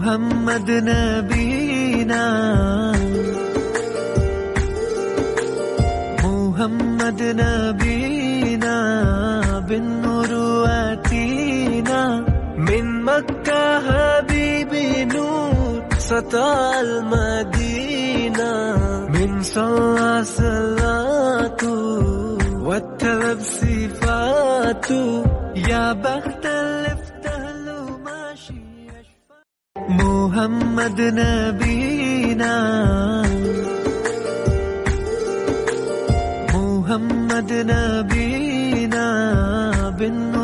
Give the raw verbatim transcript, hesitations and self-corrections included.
محمد نبينا محمد نبينا بالنور واتينا من مكة حبيبي نور سطع المدينة من صلى صلاته والتلب صفاته يا بخت اللي فتهله ماشي محمد نبينا محمد نبينا بالنور